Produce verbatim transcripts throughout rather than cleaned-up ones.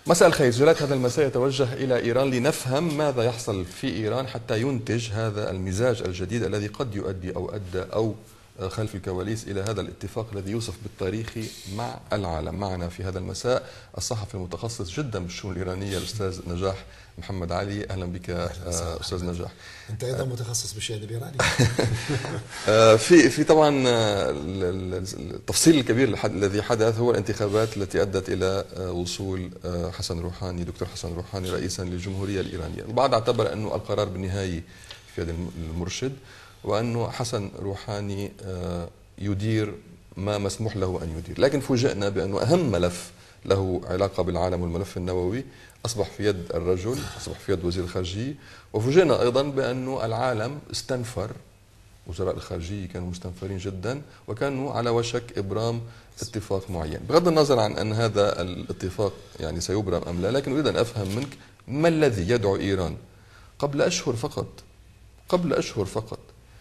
مساء الخير. جلالة هذا المساء يتوجه إلى إيران لنفهم ماذا يحصل في إيران حتى ينتج هذا المزاج الجديد الذي قد يؤدي أو أدى أو خلف الكواليس إلى هذا الاتفاق الذي يوصف بالتاريخي مع العالم. معنا في هذا المساء الصحفي المتخصص جدا بالشؤون الإيرانية الأستاذ نجاح محمد علي. أهلا بك أستاذ نجاح. أنت أيضا متخصص بالشأن الإيراني. في في طبعا التفصيل الكبير الذي حدث هو الانتخابات التي أدت إلى وصول حسن روحاني دكتور حسن روحاني رئيسا للجمهورية الإيرانية. البعض اعتبر أنه القرار بالنهاية في يد المرشد، وأنه حسن روحاني يدير ما مسموح له أن يدير، لكن فوجئنا بأنه أهم ملف له علاقة بالعالم والملف النووي أصبح في يد الرجل، أصبح في يد وزير الخارجية. وفوجئنا أيضا بأنه العالم استنفر، وزراء الخارجية كانوا مستنفرين جدا وكانوا على وشك إبرام اتفاق معين، بغض النظر عن أن هذا الاتفاق يعني سيبرم أم لا. لكن أريد أن أفهم منك ما الذي يدعو إيران قبل أشهر فقط قبل أشهر فقط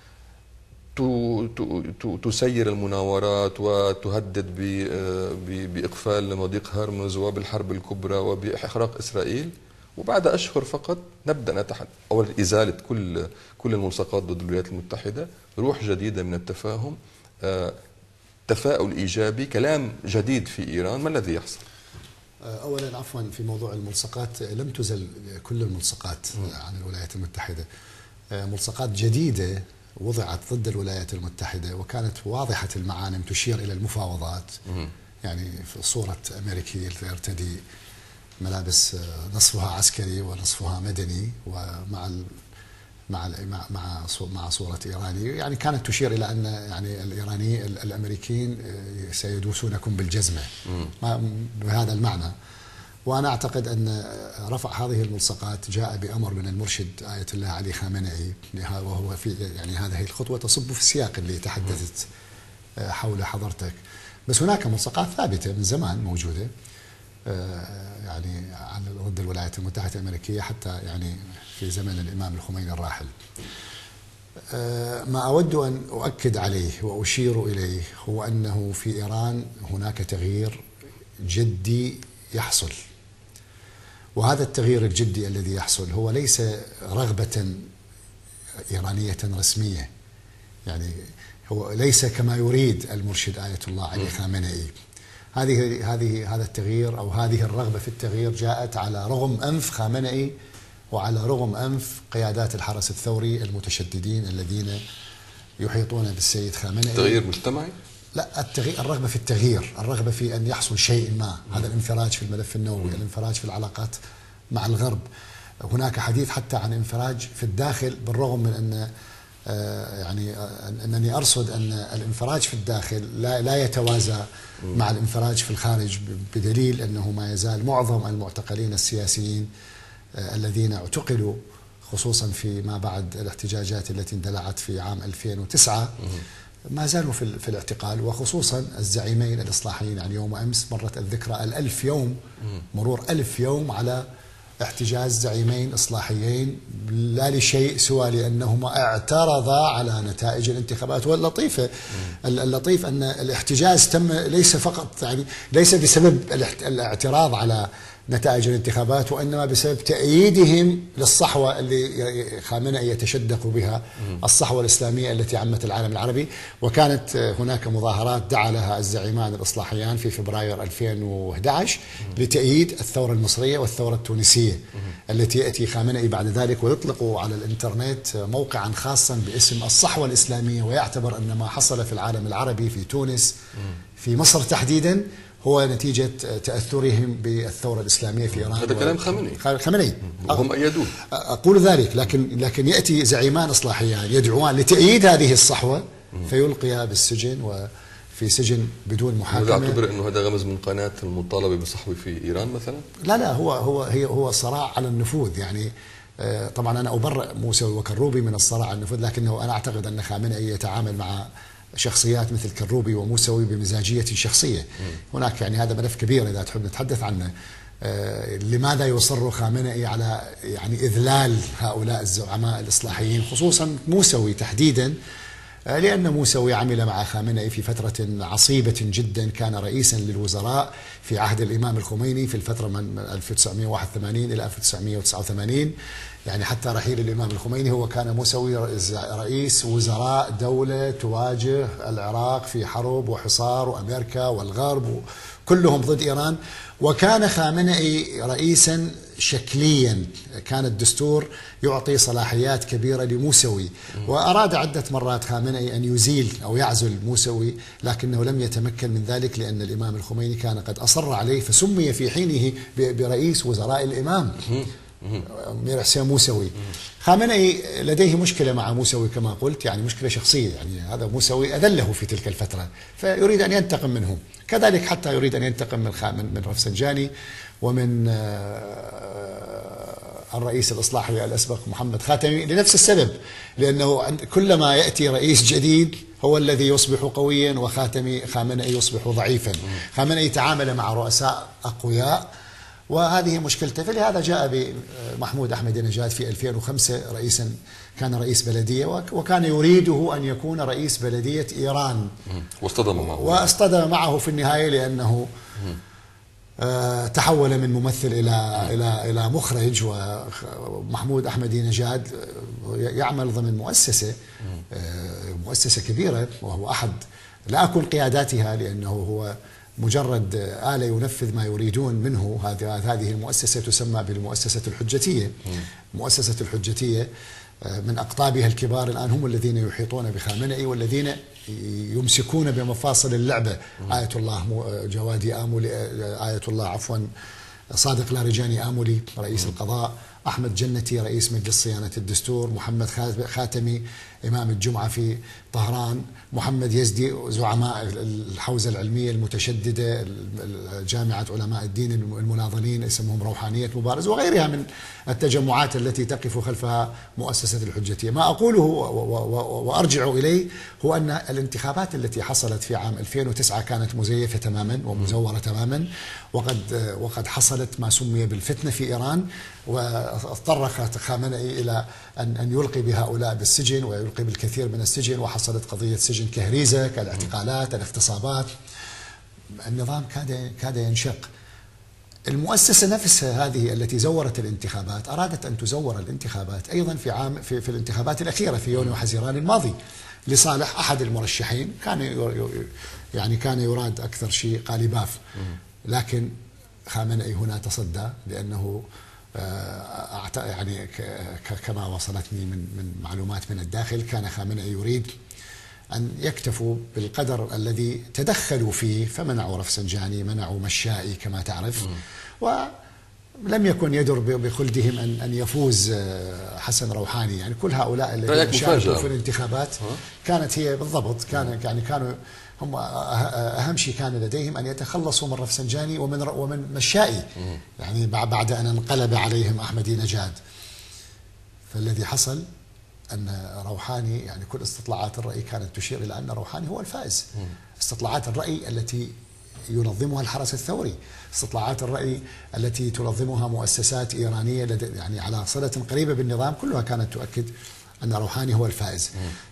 تسير المناورات وتهدد بإقفال مضيق هرمز وبالحرب الكبرى وبإحراق إسرائيل، وبعد أشهر فقط نبدأ نتحدث أول إزالة كل كل الملصقات ضد الولايات المتحدة، روح جديدة من التفاهم، تفاؤل إيجابي، كلام جديد في إيران. ما الذي يحصل؟ أولا عفوا، في موضوع الملصقات لم تزل كل الملصقات عن الولايات المتحدة. ملصقات جديدة وضعت ضد الولايات المتحدة وكانت واضحة المعالم تشير إلى المفاوضات، يعني في صورة أمريكي يرتدي ملابس نصفها عسكري ونصفها مدني ومع مع مع مع صورة إيراني، يعني كانت تشير إلى أن يعني الإيراني الأمريكيين سيدوسونكم بالجزمة بهذا المعنى. وأنا أعتقد أن رفع هذه الملصقات جاء بأمر من المرشد آية الله علي خامنئي، وهو في يعني هذه الخطوة تصب في السياق اللي تحدثت حول حضرتك. بس هناك ملصقات ثابتة من زمان موجودة يعني ضد الولايات المتحدة الأمريكية حتى يعني في زمن الإمام الخميني الراحل. ما أود أن أؤكد عليه وأشير إليه هو أنه في إيران هناك تغيير جدي يحصل، وهذا التغيير الجدي الذي يحصل هو ليس رغبة إيرانية رسمية، يعني هو ليس كما يريد المرشد آية الله علي خامنئي. هذه هذه هذا التغيير أو هذه الرغبة في التغيير جاءت على رغم أنف خامنئي وعلى رغم أنف قيادات الحرس الثوري المتشددين الذين يحيطون بالسيد خامنئي. تغيير مجتمعي؟ لا، التغيير، الرغبة في التغيير، الرغبة في أن يحصل شيء ما. هذا الانفراج في الملف النووي، الانفراج في العلاقات مع الغرب. هناك حديث حتى عن انفراج في الداخل، بالرغم من أن يعني أنني أرصد أن الانفراج في الداخل لا لا يتوازى مع الانفراج في الخارج، بدليل أنه ما يزال معظم المعتقلين السياسيين الذين اعتقلوا خصوصا في ما بعد الاحتجاجات التي اندلعت في عام ألفين وتسعة ما زالوا في, في الاعتقال، وخصوصا الزعيمين الإصلاحيين. يعني يوم أمس مرت الذكرى الألف يوم، مرور ألف يوم على احتجاز زعيمين إصلاحيين لا لشيء سوى لأنهما اعترضا على نتائج الانتخابات. واللطيفة اللطيف أن الاحتجاز تم ليس فقط يعني ليس بسبب الاعتراض على نتائج الانتخابات، وإنما بسبب تأييدهم للصحوة اللي خامنئي يتشدق بها، الصحوة الإسلامية التي عمت العالم العربي. وكانت هناك مظاهرات دعا لها الزعيمان الإصلاحيان في فبراير ألفين وأحد عشر لتأييد الثورة المصرية والثورة التونسية التي يأتي خامنئي بعد ذلك ويطلق على الإنترنت موقعا خاصا باسم الصحوة الإسلامية، ويعتبر أن ما حصل في العالم العربي في تونس في مصر تحديدا هو نتيجة تأثرهم بالثورة الإسلامية في إيران. هذا كلام خامنئي. خامنئي وهم أيدوه. أقول ذلك، لكن لكن يأتي زعيمان إصلاحيان يدعوان لتأييد هذه الصحوة فيلقيها بالسجن وفي سجن بدون محاكمة. تعتبر أنه هذا غمز من قناة المطالبة بالصحوة في إيران مثلا؟ لا لا، هو هو هي هو صراع على النفوذ. يعني طبعا أنا أبرئ موسوي وكروبي من الصراع على النفوذ، لكنه أنا أعتقد أن خامنئي يتعامل مع شخصيات مثل كروبي وموسوي بمزاجية شخصية. م. هناك يعني هذا ملف كبير إذا تحب نتحدث عنه. آه لماذا يصر خامنئي على يعني إذلال هؤلاء الزعماء الإصلاحيين، خصوصا موسوي تحديدا لأن موسوي عمل مع خامنئي في فترة عصيبة جدا، كان رئيسا للوزراء في عهد الإمام الخميني في الفترة من ألف وتسعمئة وواحد وثمانين إلى ألف وتسعمئة وتسعة وثمانين، يعني حتى رحيل الإمام الخميني هو كان موسوي رئيس وزراء دولة تواجه العراق في حرب وحصار، وأمريكا والغرب كلهم ضد إيران. وكان خامنئي رئيسا شكليا، كان الدستور يعطي صلاحيات كبيرة لموسوي، وأراد عدة مرات خامنئي أن يزيل أو يعزل موسوي، لكنه لم يتمكن من ذلك لأن الإمام الخميني كان قد أصر عليه، فسمي في حينه برئيس وزراء الإمام مير حسين موسوي. خامنئي لديه مشكلة مع موسوي كما قلت، يعني مشكلة شخصية، يعني هذا موسوي أذله في تلك الفترة فيريد أن ينتقم منه، كذلك حتى يريد أن ينتقم من من رفسنجاني ومن الرئيس الإصلاحي الأسبق محمد خاتمي لنفس السبب، لأنه كلما يأتي رئيس جديد هو الذي يصبح قويا وخاتمي خامنئي يصبح ضعيفا. خامنئي تعامل مع رؤساء أقوياء وهذه مشكلته، فلهذا جاء بمحمود أحمدي نجاد في ألفين وخمسة رئيسا، كان رئيس بلدية وكان يريده أن يكون رئيس بلدية إيران، واصطدم معه واصطدم معه في النهاية لأنه آه تحول من ممثل إلى إلى إلى مخرج. ومحمود أحمدي نجاد يعمل ضمن مؤسسة آه مؤسسة كبيرة، وهو أحد لا أكون قياداتها لأنه هو مجرد آلة ينفذ ما يريدون منه. هذه المؤسسة تسمى بالمؤسسة الحجتية. مؤسسة الحجتية من أقطابها الكبار الآن هم الذين يحيطون بخامنئي والذين يمسكون بمفاصل اللعبة، آية الله جوادي آمولي، آية الله عفوا صادق لارجاني آمولي رئيس القضاء، أحمد جنتي رئيس مجلس صيانة الدستور، محمد خاتمي إمام الجمعة في طهران، محمد يزدي زعماء الحوزة العلمية المتشددة، جامعة علماء الدين المناضلين اسمهم روحانية مبارز، وغيرها من التجمعات التي تقف خلفها مؤسسة الحجتية. ما أقوله وأرجع إليه هو أن الانتخابات التي حصلت في عام ألفين وتسعة كانت مزيفة تماما ومزورة تماما، وقد وقد حصلت ما سمي بالفتنة في إيران، واضطر خامنئي إلى أن أن يلقي بهؤلاء بالسجن ويلقي بالكثير من السجن، وحصلت قضية سجن كهريزة كالاعتقالات الاغتصابات. النظام كاد كاد ينشق. المؤسسة نفسها هذه التي زورت الانتخابات أرادت أن تزور الانتخابات أيضا في عام في, في الانتخابات الأخيرة في يونيو حزيران الماضي لصالح أحد المرشحين، كان يعني كان يراد أكثر شيء قالباف، لكن خامنئي هنا تصدى لأنه يعني كما وصلتني من من معلومات من الداخل كان خامنئي يريد أن يكتفوا بالقدر الذي تدخلوا فيه، فمنعوا رفسنجاني، منعوا مشائي كما تعرف، ولم يكن يدر بخلدهم أن أن يفوز حسن روحاني. يعني كل هؤلاء الذين شاركوا في الانتخابات كانت هي بالضبط، كان يعني كانوا هم أهم شيء كان لديهم أن يتخلصوا من رفسنجاني ومن ومن مشائي، يعني بعد أن انقلب عليهم أحمدي نجاد. فالذي حصل أن روحاني، يعني كل استطلاعات الرأي كانت تشير إلى أن روحاني هو الفائز. استطلاعات الرأي التي ينظمها الحرس الثوري، استطلاعات الرأي التي تنظمها مؤسسات إيرانية يعني على صلة قريبة بالنظام، كلها كانت تؤكد أن روحاني هو الفائز.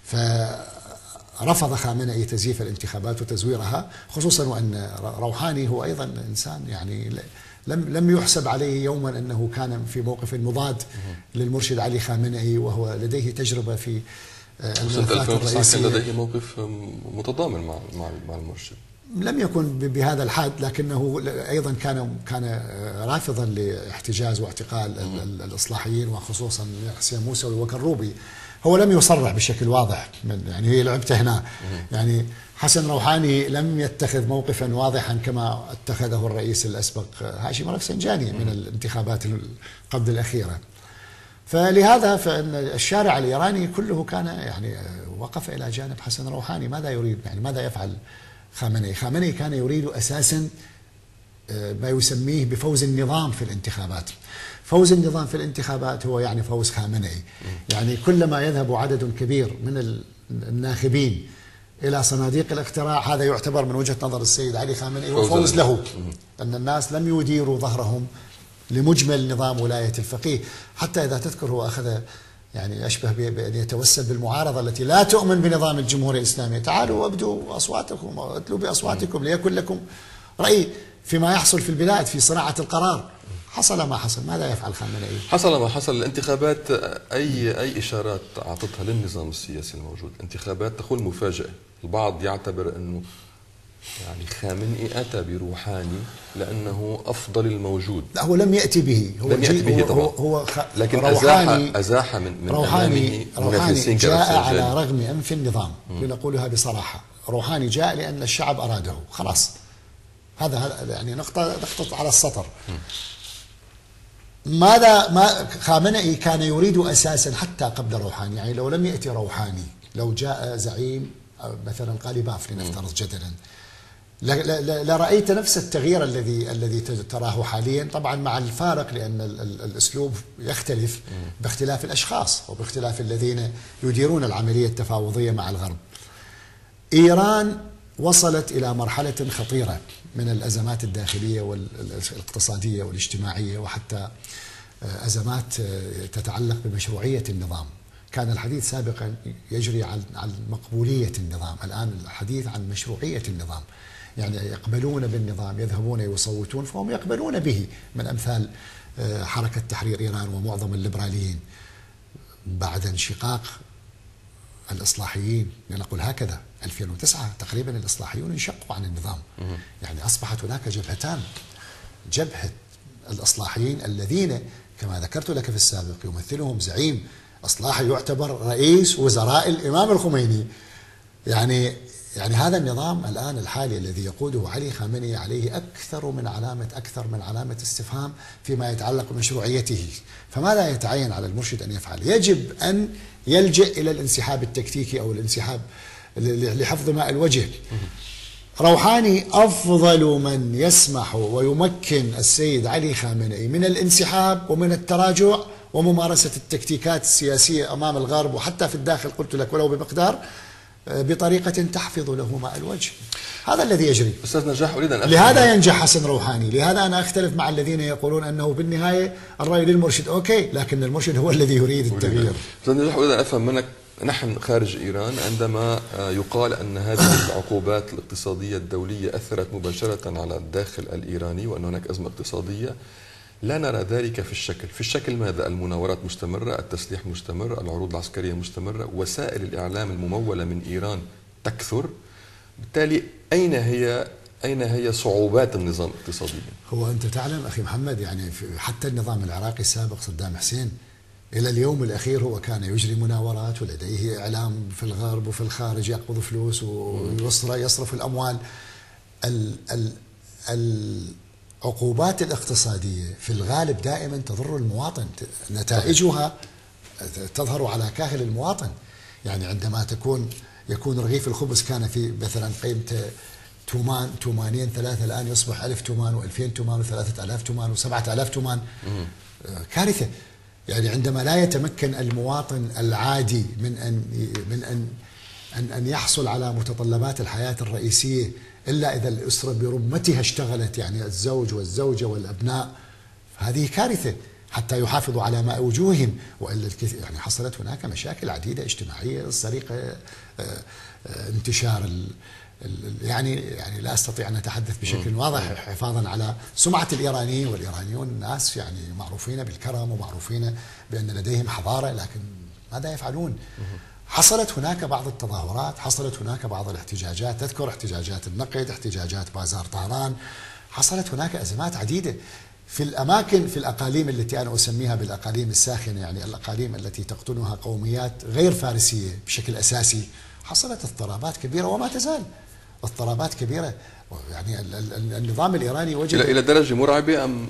فرفض خامنئي تزييف الانتخابات وتزويرها، خصوصا وأن روحاني هو أيضا إنسان يعني لم لم يحسب عليه يوما أنه كان في موقف مضاد للمرشد علي خامنئي، وهو لديه تجربة في الملفات الرئيسية. كان لديه موقف متضامن مع مع المرشد، لم يكن بهذا الحد، لكنه أيضا كان كان رافضا لاحتجاز واعتقال الإصلاحيين وخصوصا حسين موسوي وكروبي. هو لم يصرح بشكل واضح، من يعني هي لعبته هنا. يعني حسن روحاني لم يتخذ موقفا واضحا كما اتخذه الرئيس الأسبق هاشم رفسنجاني من الانتخابات قبل الأخيرة. فلهذا فإن الشارع الإيراني كله كان يعني وقف إلى جانب حسن روحاني. ماذا يريد؟ يعني ماذا يفعل خامنئي؟ خامنئي كان يريد أساسا ما يسميه بفوز النظام في الانتخابات. فوز النظام في الانتخابات هو يعني فوز خامنئي. يعني كلما يذهب عدد كبير من الناخبين إلى صناديق الاقتراع، هذا يعتبر من وجهة نظر السيد علي خامنئي وفوز له، أن الناس لم يديروا ظهرهم لمجمل نظام ولاية الفقيه. حتى إذا تذكر هو أخذ يعني أشبه بأن يتوسل بالمعارضة التي لا تؤمن بنظام الجمهورية الإسلامية. تعالوا وابدوا أصواتكم وادلوا بأصواتكم ليكن لكم رأي فيما يحصل في البلاد في صناعة القرار. حصل ما حصل، ماذا يفعل خامنئي؟ حصل ما حصل. الانتخابات أي أي إشارات أعطتها للنظام السياسي الموجود؟ انتخابات تقول مفاجئة. البعض يعتبر أنه يعني خامنئي أتى بروحاني لأنه أفضل الموجود. لا، هو لم يأتي به، هو لم يأتي به هو, طبعا. هو خ... لكن روحاني أزاح أزاح من من روحاني, روحاني جاء على كرفسنجاني. رغم أنف النظام، لنقولها بصراحة. روحاني جاء لأن الشعب أراده، خلاص. هذا يعني نقطة نقطة على السطر. ماذا ما خامنئي كان يريد أساسا حتى قبل روحاني، يعني لو لم يأتي روحاني، لو جاء زعيم مثلا قاليباف لنفترض جدلا، لرأيت نفس التغيير الذي الذي تراه حاليا، طبعا مع الفارق لأن الأسلوب يختلف باختلاف الأشخاص وباختلاف الذين يديرون العملية التفاوضية مع الغرب. إيران وصلت إلى مرحلة خطيرة من الأزمات الداخلية والاقتصادية والاجتماعية، وحتى أزمات تتعلق بمشروعية النظام. كان الحديث سابقا يجري عن مقبولية النظام، الآن الحديث عن مشروعية النظام. يعني يقبلون بالنظام، يذهبون يصوتون فهم يقبلون به، من أمثال حركة تحرير إيران ومعظم الليبراليين. بعد انشقاق الإصلاحيين، لنقول هكذا، ألفين وتسعة تقريبا الإصلاحيون انشقوا عن النظام. يعني أصبحت هناك جبهتان، جبهة الإصلاحيين الذين كما ذكرت لك في السابق يمثلهم زعيم إصلاحي يعتبر رئيس وزراء الإمام الخميني. يعني يعني هذا النظام الآن الحالي الذي يقوده علي خامنئي عليه أكثر من علامة أكثر من علامة استفهام فيما يتعلق بمشروعيته. فماذا يتعين على المرشد أن يفعل؟ يجب أن يلجأ إلى الانسحاب التكتيكي أو الانسحاب لحفظ ماء الوجه. روحاني أفضل من يسمح ويمكن السيد علي خامنئي من الانسحاب ومن التراجع وممارسة التكتيكات السياسية أمام الغرب وحتى في الداخل، قلت لك ولو بمقدار، بطريقة تحفظ له ماء الوجه. هذا الذي يجري. أستاذ نجاح، أريد أن لهذا ينجح حسن روحاني. لهذا أنا أختلف مع الذين يقولون أنه بالنهاية الرأي للمرشد، أوكي، لكن المرشد هو الذي يريد التغيير. أستاذ نجاح، أريد أن أفهم منك، نحن خارج إيران عندما يقال أن هذه العقوبات الاقتصادية الدولية أثرت مباشرة على الداخل الإيراني وأن هناك أزمة اقتصادية، لا نرى ذلك في الشكل. في الشكل ماذا؟ المناورات مستمرة، التسليح مستمر، العروض العسكرية مستمرة، وسائل الإعلام الممولة من إيران تكثر. بالتالي أين هي أين هي صعوبات النظام الاقتصادي؟ هو أنت تعلم أخي محمد، يعني حتى النظام العراقي السابق صدام حسين إلى اليوم الأخير هو كان يجري مناورات ولديه إعلام في الغرب وفي الخارج، يقبض فلوس ويصرف الأموال. ال ال العقوبات الاقتصادية في الغالب دائما تضر المواطن، نتائجها تظهر على كاهل المواطن. يعني عندما تكون يكون رغيف الخبز كان في مثلا قيمته تومان تومانين ثلاثة، الآن يصبح ألف تومان وألفين تومان وثلاثة آلاف تومان وسبعة آلاف تومان. كارثة. يعني عندما لا يتمكن المواطن العادي من أن من أن أن أن يحصل على متطلبات الحياة الرئيسية إلا إذا الأسرة برمتها اشتغلت، يعني الزوج والزوجة والأبناء، هذه كارثة حتى يحافظوا على ماء وجوههم. وإلا يعني حصلت هناك مشاكل عديدة اجتماعية، السرقة، انتشار يعني يعني لا استطيع ان اتحدث بشكل واضح حفاظا على سمعه الايرانيين، والايرانيون ناس يعني معروفين بالكرم ومعروفين بان لديهم حضاره، لكن ماذا يفعلون؟ حصلت هناك بعض التظاهرات، حصلت هناك بعض الاحتجاجات، تذكر احتجاجات النقد، احتجاجات بازار طهران، حصلت هناك ازمات عديده في الاماكن، في الاقاليم التي انا اسميها بالاقاليم الساخنه، يعني الاقاليم التي تقطنها قوميات غير فارسيه بشكل اساسي، حصلت اضطرابات كبيره وما تزال اضطرابات كبيره. يعني النظام الايراني وجد الى درجه مرعبه ام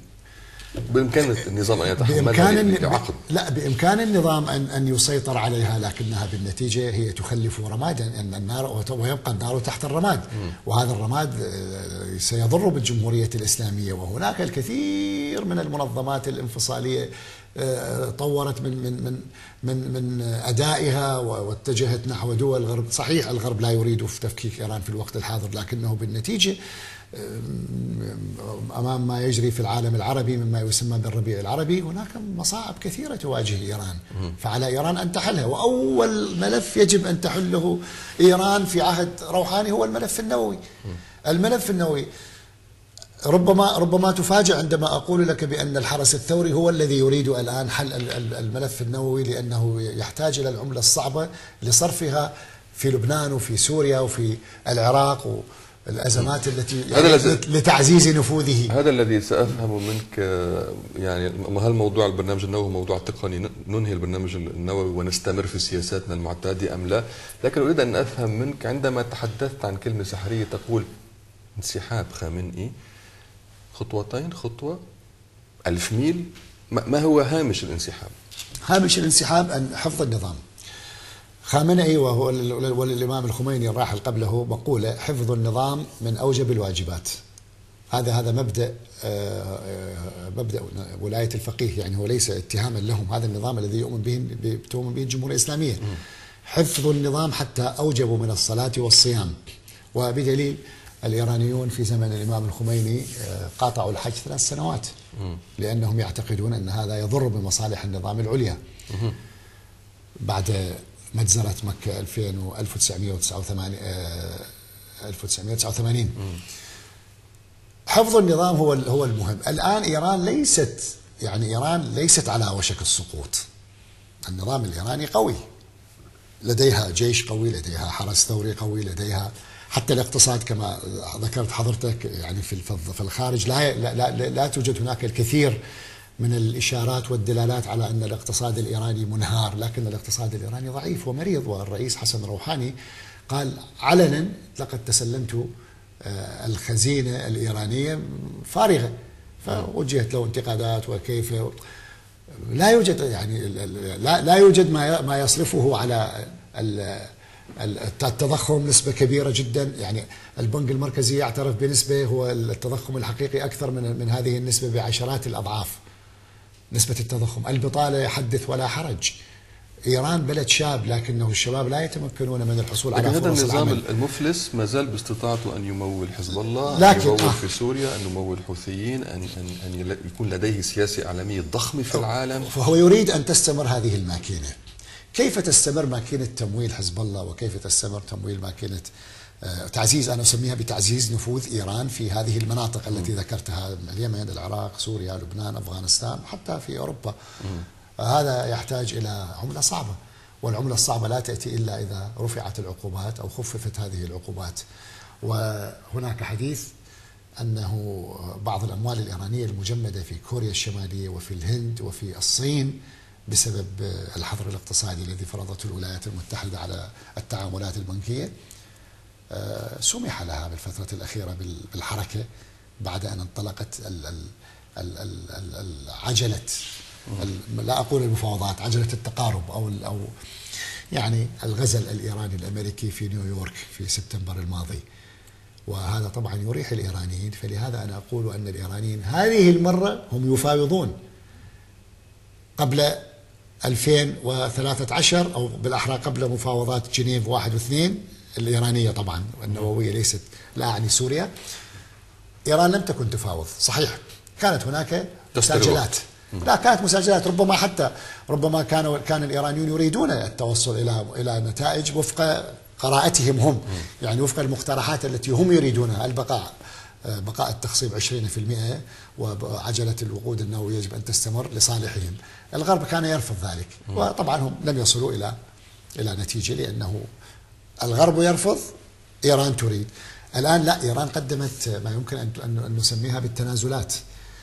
بامكان النظام ان يتحملها بعقد؟ لا، بامكان النظام ان ان يسيطر عليها، لكنها بالنتيجه هي تخلف رمادا، ان النار ويبقى النار تحت الرماد، وهذا الرماد سيضر بالجمهوريه الاسلاميه. وهناك الكثير من المنظمات الانفصاليه طورت من من من من من ادائها واتجهت نحو دول الغرب. صحيح الغرب لا يريد في تفكيك ايران في الوقت الحاضر، لكنه بالنتيجه أمام ما يجري في العالم العربي مما يسمى بالربيع العربي، هناك مصاعب كثيرة تواجه إيران، فعلى إيران أن تحلها. وأول ملف يجب أن تحله إيران في عهد روحاني هو الملف النووي. الملف النووي ربما ربما تفاجأ عندما أقول لك بأن الحرس الثوري هو الذي يريد الآن حل الملف النووي، لأنه يحتاج إلى العملة الصعبة لصرفها في لبنان وفي سوريا وفي العراق والأزمات التي يعني لتعزيز نفوذه. هذا الذي سأفهم منك، يعني هل موضوع البرنامج النووي موضوع تقني ننهي البرنامج النووي ونستمر في سياساتنا المعتادة أم لا؟ لكن أريد أن أفهم منك عندما تحدثت عن كلمة سحرية تقول انسحاب خامنئي خطوتين، خطوة ألف ميل، ما هو هامش الانسحاب؟ هامش الانسحاب أن حفظ النظام. خامنئي وهو والإمام الخميني الراحل قبله مقولة: حفظ النظام من أوجب الواجبات. هذا هذا مبدأ مبدأ ولاية الفقيه، يعني هو ليس اتهاما لهم، هذا النظام الذي يؤمن به تؤمن به الجمهورية الإسلامية. حفظ النظام حتى أوجبوا من الصلاة والصيام، وبدليل الإيرانيون في زمن الإمام الخميني قاطعوا الحج ثلاث سنوات لأنهم يعتقدون أن هذا يضر بمصالح النظام العليا. بعد مجزرة مكة ألف وتسعمئة وتسعة وثمانين. حفظ النظام هو هو المهم. الآن إيران ليست يعني إيران ليست على وشك السقوط. النظام الإيراني قوي، لديها جيش قوي، لديها حرس ثوري قوي، لديها حتى الاقتصاد كما ذكرت حضرتك، يعني في في الخارج لا لا لا, لا توجد هناك الكثير من الإشارات والدلالات على أن الاقتصاد الإيراني منهار، لكن الاقتصاد الإيراني ضعيف ومريض. والرئيس حسن روحاني قال علنا: لقد تسلمت الخزينة الإيرانية فارغة. فوجهت له انتقادات وكيف لا يوجد يعني لا لا يوجد ما ما يصرفه على التضخم، نسبة كبيرة جدا. يعني البنك المركزي يعترف بنسبة هو التضخم الحقيقي أكثر من من هذه النسبة بعشرات الأضعاف نسبة التضخم. البطالة يحدث ولا حرج. إيران بلد شاب، لكنه الشباب لا يتمكنون من الحصول على فرص العمل. هذا النظام المفلس ما زال باستطاعته أن يمول حزب الله، لكن أن يمول آه. في سوريا، أن يمول الحوثيين، أن أن أن يكون لديه سياسة إعلامية ضخمة في العالم. فهو يريد أن تستمر هذه الماكينة. كيف تستمر ماكينة تمويل حزب الله، وكيف تستمر تمويل ماكينة تعزيز، أنا أسميها بتعزيز نفوذ إيران في هذه المناطق التي ذكرتها: اليمن، العراق، سوريا، لبنان، أفغانستان، حتى في أوروبا. هذا يحتاج إلى عملة صعبة، والعملة الصعبة لا تأتي إلا إذا رفعت العقوبات أو خففت هذه العقوبات. وهناك حديث أنه بعض الأموال الإيرانية المجمدة في كوريا الشمالية وفي الهند وفي الصين بسبب الحظر الاقتصادي الذي فرضته الولايات المتحدة على التعاملات البنكية سمح لها بالفترة الأخيرة بالحركة بعد أن انطلقت عجلة، لا أقول المفاوضات، عجلة التقارب أو أو يعني الغزل الإيراني الأمريكي في نيويورك في سبتمبر الماضي. وهذا طبعا يريح الإيرانيين، فلهذا أنا أقول أن الإيرانيين هذه المرة هم يفاوضون. قبل ألفين وثلاثة عشر أو بالأحرى قبل مفاوضات جنيف واحد واثنين الإيرانية طبعا النووية، ليست لا أعني سوريا، إيران لم تكن تفاوض. صحيح كانت هناك مساجلات، لا كانت مساجلات، ربما حتى ربما كانوا كان الإيرانيون يريدون التوصل إلى إلى نتائج وفق قراءتهم هم، يعني وفق المقترحات التي هم يريدونها، البقاء بقاء التخصيب عشرين بالمئة وعجلة الوقود النووي يجب أن تستمر لصالحهم. الغرب كان يرفض ذلك، وطبعا هم لم يصلوا إلى إلى نتيجة، لأنه الغرب يرفض، إيران تريد. الآن لا، إيران قدمت ما يمكن أن نسميها بالتنازلات.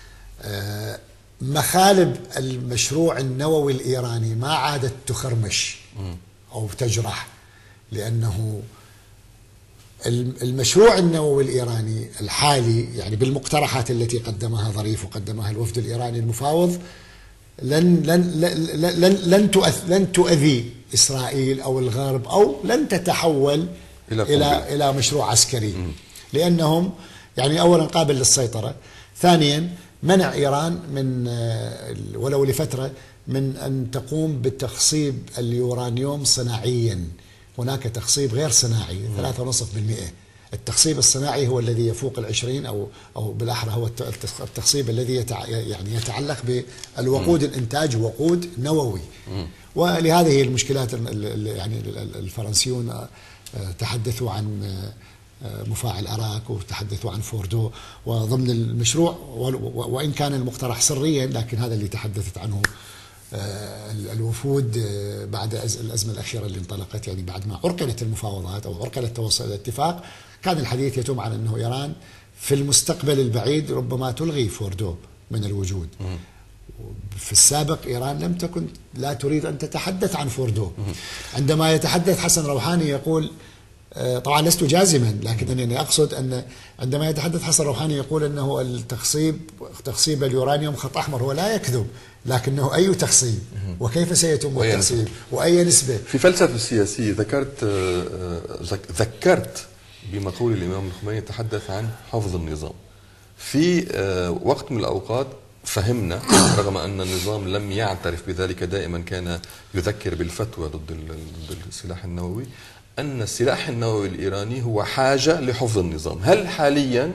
مخالب المشروع النووي الإيراني ما عادت تخرمش أو تجرح، لأنه المشروع النووي الإيراني الحالي يعني بالمقترحات التي قدمها ظريف وقدمها الوفد الإيراني المفاوض لن لن لن لن لن تؤذي إسرائيل أو الغرب، أو لن تتحول إلى إلى إلى مشروع عسكري، لأنهم يعني أولا قابل للسيطرة، ثانيا منع إيران من ولو لفترة من أن تقوم بتخصيب اليورانيوم صناعيا. هناك تخصيب غير صناعي ثلاثة فاصلة خمسة بالمئة، التخصيب الصناعي هو الذي يفوق العشرين أو أو بالأحرى هو التخصيب الذي يتع يعني يتعلق بالوقود الإنتاج وقود نووي. ولهذه هي المشكلات يعني الفرنسيون تحدثوا عن مفاعل أراك وتحدثوا عن فوردو وضمن المشروع، وإن كان المقترح سريا لكن هذا اللي تحدثت عنه الوفود بعد الأزمة الأخيرة اللي انطلقت، يعني بعد ما عرقلت المفاوضات أو عرقلت توصل الاتفاق كان الحديث يتم عن أنه إيران في المستقبل البعيد ربما تلغي فوردو من الوجود. في السابق إيران لم تكن لا تريد أن تتحدث عن فوردو. عندما يتحدث حسن روحاني يقول، طبعا لست جازما لكن أنا أقصد أن عندما يتحدث حسن روحاني يقول أنه التخصيب تخصيب اليورانيوم خط أحمر، هو لا يكذب، لكنه أي تخصيب وكيف سيتم التخصيب وأي نسبة. في فلسفة السياسية ذكرت ذكرت بمقول الإمام الخميني يتحدث عن حفظ النظام. في وقت من الأوقات فهمنا رغم أن النظام لم يعترف بذلك، دائما كان يذكر بالفتوى ضد السلاح النووي، أن السلاح النووي الإيراني هو حاجة لحفظ النظام. هل حاليا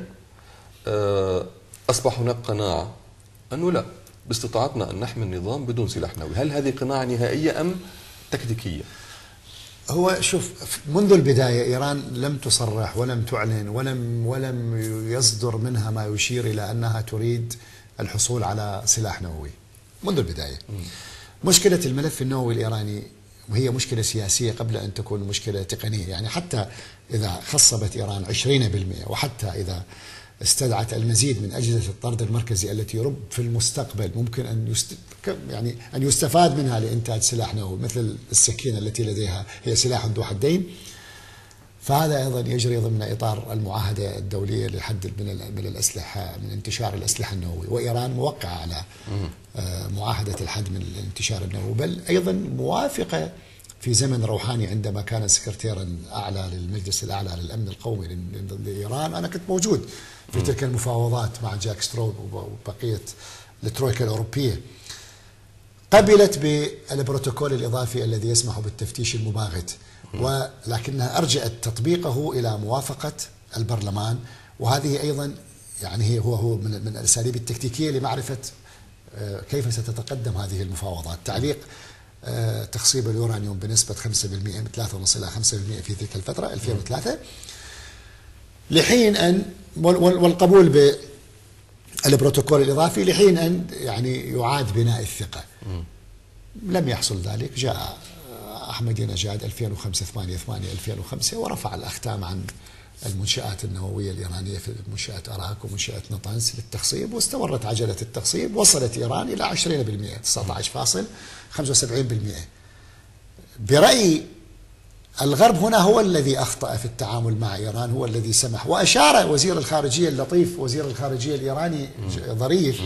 أصبح هناك قناعة أنه لا، باستطاعتنا أن نحمي النظام بدون سلاح نووي؟ هل هذه قناعة نهائية أم تكتيكية؟ هو شوف، منذ البداية إيران لم تصرح ولم تعلن ولم ولم يصدر منها ما يشير إلى أنها تريد الحصول على سلاح نووي منذ البداية. مشكلة الملف النووي الإيراني وهي مشكلة سياسية قبل أن تكون مشكلة تقنية، يعني حتى إذا خصبت إيران عشرين بالمئة وحتى إذا استدعت المزيد من أجهزة الطرد المركزي التي رب في المستقبل ممكن أن يست... يعني أن يستفاد منها لإنتاج سلاح نووي مثل السكينة التي لديها هي سلاح ذو حدين، فهذا أيضا يجري ضمن إطار المعاهدة الدولية للحد من من الأسلحة من انتشار الأسلحة النووية، وإيران موقعة على معاهدة الحد من الانتشار النووي، بل أيضا موافقة في زمن روحاني عندما كان سكرتيرا أعلى للمجلس الأعلى للأمن القومي لإيران. أنا كنت موجود في تلك المفاوضات مع جاك سترو وبقية الترويكا الأوروبية. قبلت بالبروتوكول الإضافي الذي يسمح بالتفتيش المباغت، ولكنها أرجعت تطبيقه إلى موافقة البرلمان، وهذه أيضا يعني هي هو هو من من الأساليب التكتيكية لمعرفة كيف ستتقدم هذه المفاوضات. تعليق تخصيب اليورانيوم بنسبة خمسة بالمئة من ثلاثة ونصف إلى خمسة بالمئة في تلك الفترة ألفين وثلاثة، لحين أن والقبول بالبروتوكول الإضافي لحين أن يعني يعاد بناء الثقة. لم يحصل ذلك. جاء أحمدي نجاد ألفين وخمسة ثمانية ثمانية ألفين وخمسة ورفع الأختام عن المنشآت النووية الإيرانية في منشأة أراك ومنشأة نطنز للتخصيب، واستمرت عجلة التخصيب. وصلت إيران إلى عشرين بالمئة تسعة عشر فاصلة خمسة وسبعين بالمئة. برأيي الغرب هنا هو الذي أخطأ في التعامل مع إيران، هو الذي سمح. وأشار وزير الخارجية اللطيف وزير الخارجية الإيراني ظريف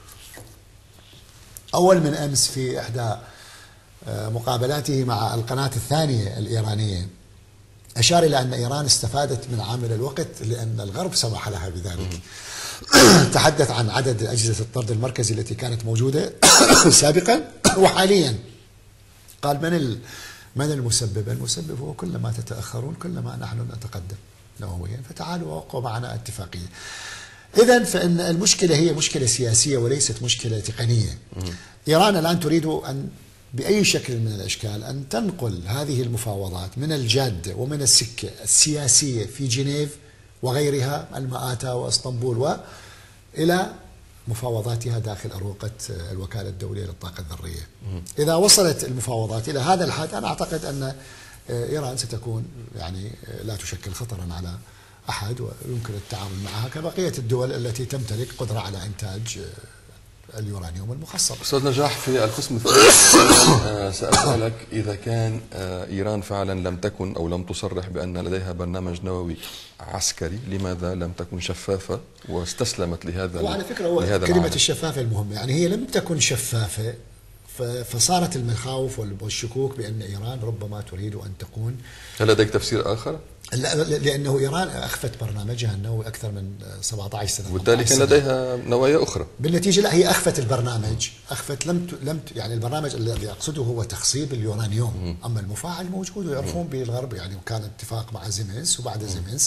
أول من أمس في إحدى مقابلاته مع القناة الثانية الإيرانية، أشار إلى أن إيران استفادت من عامل الوقت لأن الغرب سمح لها بذلك. تحدث عن عدد أجهزة الطرد المركزي التي كانت موجودة سابقا وحاليا. قال من من المسبب؟ المسبب هو كلما تتأخرون كلما نحن نتقدم نوويا، فتعالوا ووقعوا معنا اتفاقية. إذن فإن المشكلة هي مشكلة سياسية وليست مشكلة تقنية. إيران الآن تريد أن بأي شكل من الأشكال أن تنقل هذه المفاوضات من الجادة ومن السكة السياسية في جنيف وغيرها المآتا واسطنبول وإلى مفاوضاتها داخل أروقة الوكالة الدولية للطاقة الذرية. إذا وصلت المفاوضات إلى هذا الحد أنا أعتقد أن إيران ستكون يعني لا تشكل خطرا على أحد ويمكن التعامل معها كبقية الدول التي تمتلك قدرة على إنتاج اليورانيوم المخصب. أستاذ نجاح، في القسم الثالث سأسألك إذا كان إيران فعلا لم تكن أو لم تصرح بأن لديها برنامج نووي عسكري، لماذا لم تكن شفافة واستسلمت لهذا؟ وعلى فكرة هو كلمة العالم. الشفافة المهمة، يعني هي لم تكن شفافة فصارت المخاوف والشكوك بأن إيران ربما تريد أن تكون. هل لديك تفسير آخر؟ لا، لأنه إيران أخفت برنامجها النووي أكثر من سبعة عشر سنة، وبالتالي كان لديها نوايا أخرى. بالنتيجة لا، هي أخفت البرنامج، أخفت لم لم يعني البرنامج الذي أقصده هو تخصيب اليورانيوم، أما المفاعل موجود ويعرفون بالغرب يعني، وكان اتفاق مع زيمنس وبعد زيمنس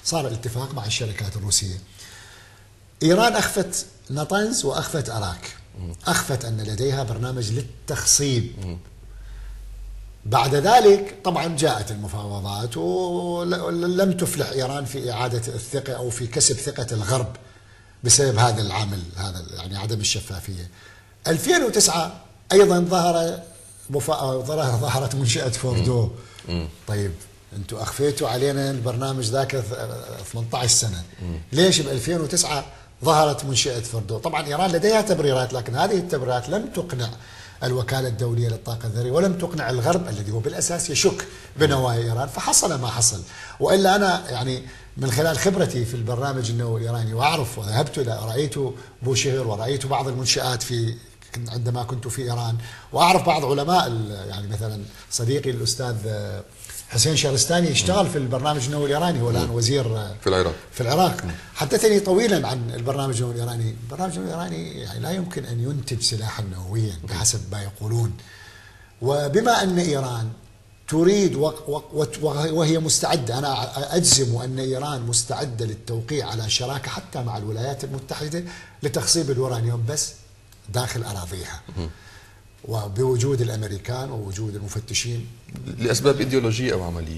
صار الاتفاق مع الشركات الروسية. إيران أخفت نطنز وأخفت أراك. أخفت أن لديها برنامج للتخصيب. بعد ذلك طبعا جاءت المفاوضات ولم تفلح إيران في إعادة الثقة أو في كسب ثقة الغرب بسبب هذا العمل، هذا يعني عدم الشفافية. ألفين وتسعة أيضا ظهر ظهرت منشأة فوردو. طيب أنتم أخفيتوا علينا البرنامج ذاك ثمانية عشر سنة، ليش ب ألفين وتسعة ظهرت منشأة فوردو؟ طبعا إيران لديها تبريرات، لكن هذه التبريرات لم تقنع الوكالة الدولية للطاقة الذرية ولم تقنع الغرب الذي هو بالأساس يشك بنوايا إيران، فحصل ما حصل. وإلا أنا يعني من خلال خبرتي في البرنامج النووي الإيراني وأعرف وذهبت رأيت بوشهر ورأيت بعض المنشآت في عندما كنت في إيران، وأعرف بعض علماء يعني مثلا صديقي الأستاذ حسين شهرستاني يشتغل في البرنامج النووي الإيراني، هو الآن وزير في العراق في العراق حدثني طويلا عن البرنامج النووي الإيراني. البرنامج النووي الإيراني يعني لا يمكن أن ينتج سلاحا نوويا بحسب ما يقولون، وبما أن إيران تريد وهي مستعدة، أنا أجزم أن إيران مستعدة للتوقيع على شراكة حتى مع الولايات المتحدة لتخصيب اليورانيوم بس داخل أراضيها، وبوجود الأمريكان ووجود المفتشين. لأسباب إيديولوجية أو عملية؟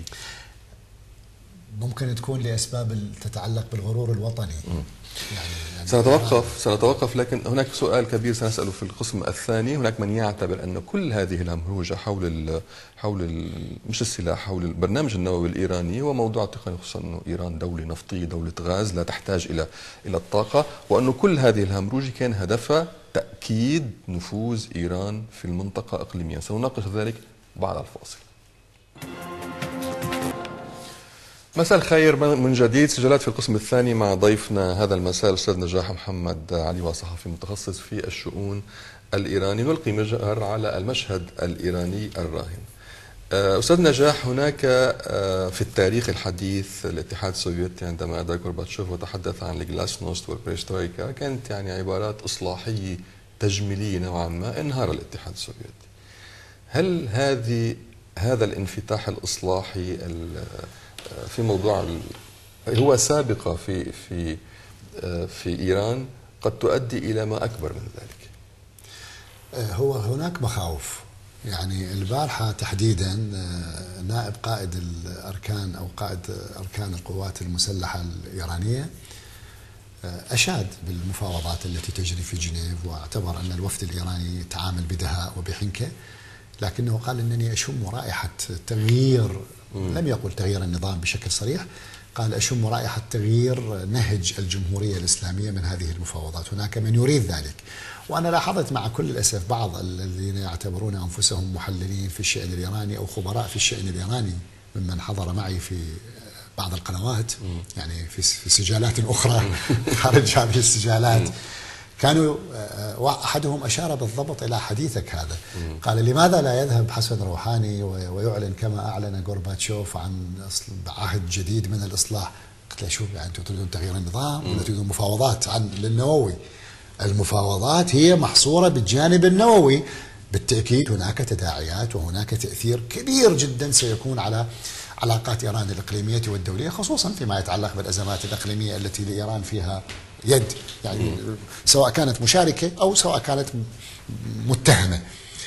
ممكن تكون لأسباب تتعلق بالغرور الوطني. يعني يعني سنتوقف سنتوقف لكن هناك سؤال كبير سنسأله في القسم الثاني. هناك من يعتبر أن كل هذه الهمروجة حول ال حول ال مش السلاح، حول البرنامج النووي الإيراني هو موضوع تقني، خصوصا أنه إيران دولة نفطية، دولة غاز لا تحتاج إلى إلى الطاقة، وأنه كل هذه الهمروجة كان هدفها تأكيد نفوذ إيران في المنطقة إقليميا. سنناقش ذلك بعد الفاصل. مساء الخير من جديد، سجلات في القسم الثاني مع ضيفنا هذا المساء الأستاذ نجاح محمد علي، وصحفي متخصص في الشؤون الإيراني، نلقي مجهر على المشهد الإيراني الراهن. أستاذ نجاح، هناك في التاريخ الحديث الاتحاد السوفيتي عندما أدى غورباتشوف وتحدث عن الجلاسنوست والبريسترويكا كانت يعني عبارات إصلاحية تجميلية نوعا ما، انهار الاتحاد السوفيتي. هل هذه هذا الانفتاح الإصلاحي في موضوع هو سابقة في في في إيران قد تؤدي إلى ما أكبر من ذلك؟ هو هناك مخاوف. يعني البارحة تحديدا نائب قائد الأركان أو قائد أركان القوات المسلحة الإيرانية أشاد بالمفاوضات التي تجري في جنيف، واعتبر أن الوفد الإيراني تعامل بدهاء وبحنكة، لكنه قال أنني أشم رائحة تغيير، لم يقل تغيير النظام بشكل صريح، قال أشم رائحة تغيير نهج الجمهورية الإسلامية من هذه المفاوضات. هناك من يريد ذلك، وأنا لاحظت مع كل الأسف بعض الذين يعتبرون أنفسهم محللين في الشأن الإيراني أو خبراء في الشأن الإيراني ممن حضر معي في بعض القنوات، يعني في في سجالات أخرى خارج هذه السجالات، كانوا أحدهم أشار بالضبط إلى حديثك هذا، قال لماذا لا يذهب حسن روحاني ويعلن كما أعلن غورباتشوف عن عهد جديد من الإصلاح؟ قلت له شوف، يعني أنتم تريدون تغيير النظام ولا تريدون مفاوضات عن للنووي؟ المفاوضات هي محصورة بالجانب النووي، بالتأكيد هناك تداعيات وهناك تأثير كبير جدا سيكون على علاقات إيران الإقليمية والدولية، خصوصا فيما يتعلق بالأزمات الإقليمية التي لإيران فيها يد، يعني سواء كانت مشاركة أو سواء كانت متهمة،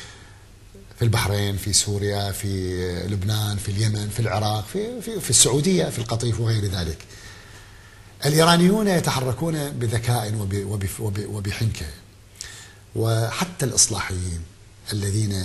في البحرين، في سوريا، في لبنان، في اليمن، في العراق، في في, في السعودية، في القطيف وغير ذلك. الإيرانيون يتحركون بذكاء وبحنكة، وحتى الإصلاحيين الذين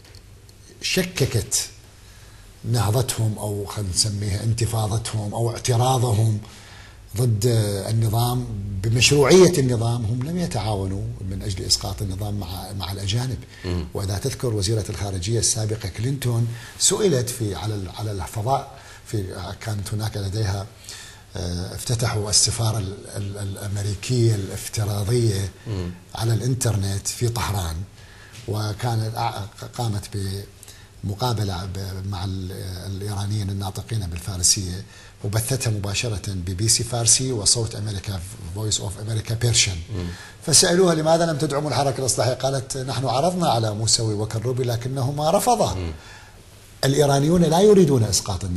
شككت نهضتهم أو خلينا نسميها انتفاضتهم أو اعتراضهم ضد النظام بمشروعية النظام، هم لم يتعاونوا من أجل إسقاط النظام مع مع الأجانب. وإذا تذكر وزيرة الخارجية السابقة كلينتون سئلت في على على الفضاء، في كانت هناك لديها افتتحوا السفارة الأمريكية الافتراضية على الإنترنت في طهران، وكانت قامت بمقابلة مع الإيرانيين الناطقين بالفارسية وبثتها مباشرة ببي بي سي فارسي وصوت أمريكا فويس أوف أمريكا بيرشن. فسألوها لماذا لم تدعموا الحركة الإصلاحية؟ قالت نحن عرضنا على موسوي وكروبي لكنهما رفضا. الإيرانيون لا يريدون إسقاط النظام،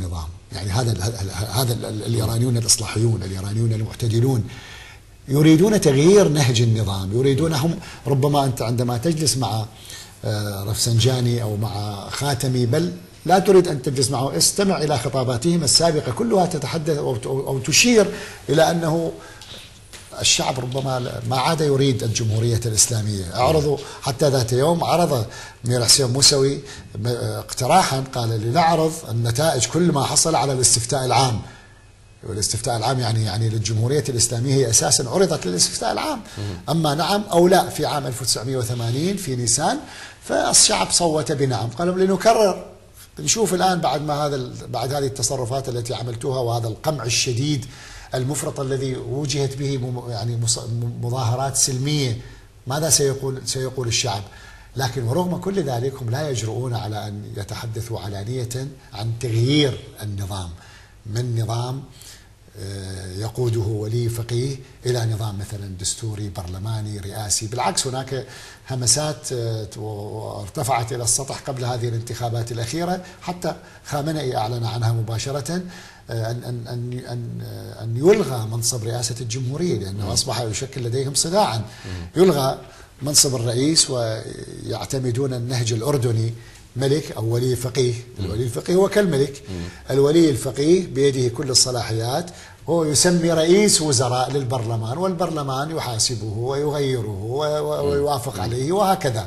يعني هذا هذا الإيرانيون الإصلاحيون، الإيرانيون المعتدلون يريدون تغيير نهج النظام، يريدون هم. ربما أنت عندما تجلس مع رفسنجاني أو مع خاتمي، بل لا تريد أن تجلس معه، استمع إلى خطاباتهم السابقة كلها تتحدث أو تشير إلى أنه الشعب ربما ما عاد يريد الجمهورية الإسلامية. أعرضوا حتى ذات يوم عرض مير حسين موسوي اقتراحا، قال لنعرض النتائج كل ما حصل على الاستفتاء العام. والاستفتاء العام يعني يعني للجمهورية الإسلامية هي أساسا عرضت للاستفتاء العام، أما نعم أو لا في عام ألف وتسعمئة وثمانين في نيسان، فالشعب صوت بنعم. قالوا لنكرر، نشوف الآن بعد ما هذا بعد هذه التصرفات التي عملتوها وهذا القمع الشديد المفرط الذي وجهت به يعني مظاهرات سلمية، ماذا سيقول سيقول الشعب؟ لكن ورغم كل ذلك هم لا يجرؤون على أن يتحدثوا علانية عن تغيير النظام من نظام يقوده ولي فقيه إلى نظام مثلا دستوري برلماني رئاسي. بالعكس هناك همسات ارتفعت إلى السطح قبل هذه الانتخابات الأخيرة، حتى خامنئي أعلن عنها مباشرة أن أن أن أن أن يلغى منصب رئاسة الجمهورية، لأنه أصبح يشكل لديهم صداعا. يلغى منصب الرئيس ويعتمدون النهج الأردني، ملك أو ولي فقيه. الولي الفقيه هو كالملك، الولي الفقيه بيده كل الصلاحيات، هو يسمي رئيس وزراء للبرلمان، والبرلمان يحاسبه ويغيره ويوافق عليه وهكذا.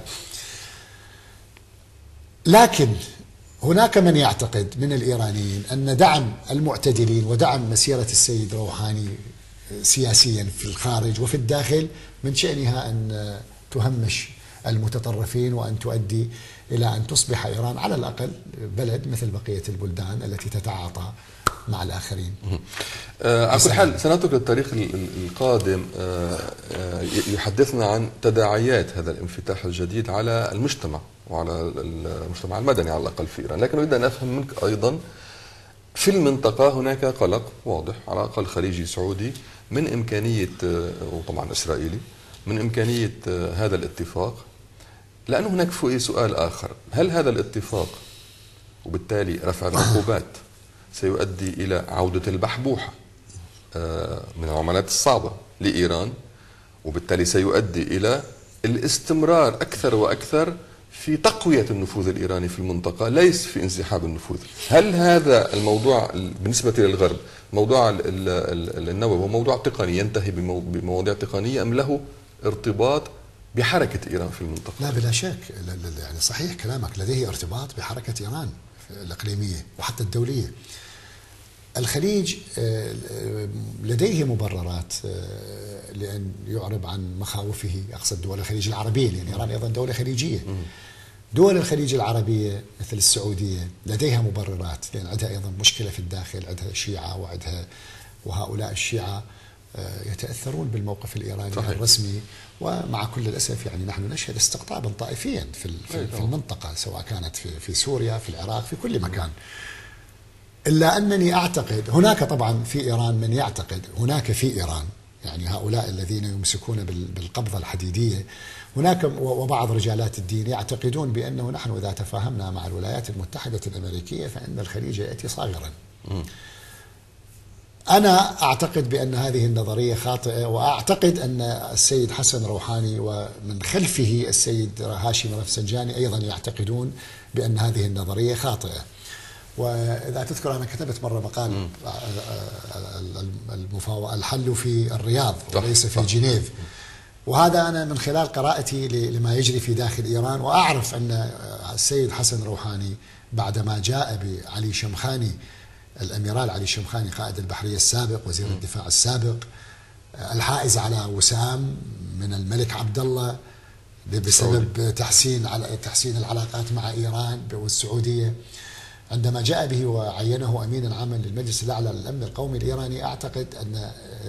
لكن هناك من يعتقد من الإيرانيين أن دعم المعتدلين ودعم مسيرة السيد روحاني سياسيا في الخارج وفي الداخل من شأنها أن تهمش المتطرفين وأن تؤدي إلى أن تصبح إيران على الأقل بلد مثل بقية البلدان التي تتعاطى مع الآخرين. آه على كل حال سنترك للتاريخ القادم آه يحدثنا عن تداعيات هذا الانفتاح الجديد على المجتمع وعلى المجتمع المدني على الأقل في إيران. لكن أريد أن أفهم منك أيضا، في المنطقة هناك قلق واضح على الأقل خليجي سعودي من إمكانية، وطبعا إسرائيلي، من إمكانية هذا الاتفاق، لأنه هناك فوقيه سؤال آخر: هل هذا الاتفاق وبالتالي رفع العقوبات سيؤدي إلى عودة البحبوحة من العملات الصعبة لإيران، وبالتالي سيؤدي إلى الاستمرار أكثر وأكثر في تقوية النفوذ الإيراني في المنطقة ليس في انسحاب النفوذ؟ هل هذا الموضوع بالنسبة للغرب، موضوع النووي، هو موضوع تقني ينتهي بمواضيع تقنية أم له ارتباط بحركة إيران في المنطقة؟ لا بلا شك، يعني صحيح كلامك، لديه ارتباط بحركة إيران الإقليمية وحتى الدولية. الخليج لديه مبررات لأن يعرب عن مخاوفه، أقصد دول الخليج العربية، لأن إيران أيضا دولة خليجية. دول الخليج العربية مثل السعودية لديها مبررات، لأن عندها أيضا مشكلة في الداخل، عندها شيعة وعندها، وهؤلاء الشيعة يتأثرون بالموقف الإيراني صحيح. الرسمي، ومع كل الأسف يعني نحن نشهد استقطابا طائفيا في في المنطقة، سواء كانت في في سوريا، في العراق، في كل مكان. إلا أنني أعتقد هناك طبعا في إيران من يعتقد، هناك في إيران يعني هؤلاء الذين يمسكون بالقبضة الحديدية، هناك وبعض رجالات الدين يعتقدون بأنه نحن إذا تفاهمنا مع الولايات المتحدة الأمريكية فإن الخليج يأتي صاغرا. أنا أعتقد بأن هذه النظرية خاطئة، وأعتقد أن السيد حسن روحاني ومن خلفه السيد هاشم رفسنجاني أيضا يعتقدون بأن هذه النظرية خاطئة. وإذا تذكر أنا كتبت مرة مقال الحل في الرياض وليس في جنيف، وهذا أنا من خلال قراءتي لما يجري في داخل إيران. وأعرف أن السيد حسن روحاني بعدما جاء بعلي شمخاني، الأميرال علي شمخاني قائد البحرية السابق، وزير الدفاع السابق، الحائز على وسام من الملك عبد الله بسبب تحسين على تحسين العلاقات مع إيران والسعودية، عندما جاء به وعينه أمينا عاما للمجلس الأعلى للأمن القومي الإيراني، أعتقد أن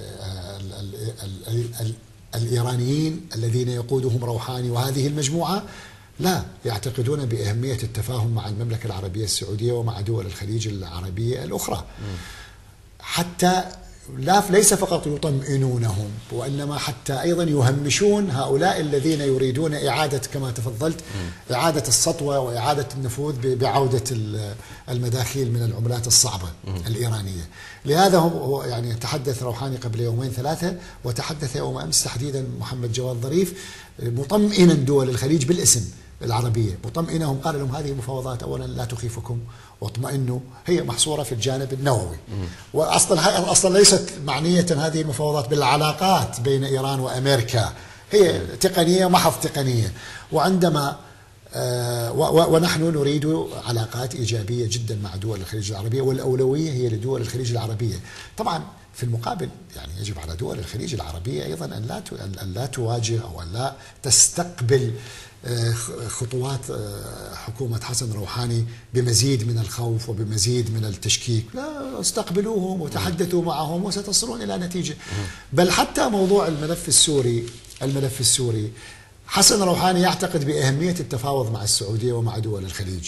الإيرانيين الذين يقودهم روحاني وهذه المجموعة لا يعتقدون بأهمية التفاهم مع المملكة العربية السعودية ومع دول الخليج العربية الأخرى، حتى لا ليس فقط يطمئنونهم وإنما حتى أيضا يهمشون هؤلاء الذين يريدون إعادة كما تفضلت إعادة السطوة وإعادة النفوذ بعودة المداخيل من العملات الصعبة الإيرانية. لهذا هو يعني تحدث روحاني قبل يومين ثلاثة، وتحدث يوم أمس تحديدا محمد جواد ظريف مطمئنا دول الخليج بالاسم العربية، مطمئنهم قال لهم هذه المفاوضات أولا لا تخيفكم واطمئنوا، هي محصورة في الجانب النووي، وأصلا أصلا ليست معنية هذه المفاوضات بالعلاقات بين إيران وأمريكا، هي تقنية محض تقنية. وعندما آه ونحن نريد علاقات إيجابية جدا مع دول الخليج العربية، والأولوية هي لدول الخليج العربية. طبعا في المقابل يعني يجب على دول الخليج العربية أيضا أن لا أن لا تواجه أو أن لا تستقبل خطوات حكومة حسن روحاني بمزيد من الخوف وبمزيد من التشكيك، لا استقبلوهم وتحدثوا معهم وستصلون إلى نتيجة. بل حتى موضوع الملف السوري الملف السوري حسن روحاني يعتقد بأهمية التفاوض مع السعودية ومع دول الخليج،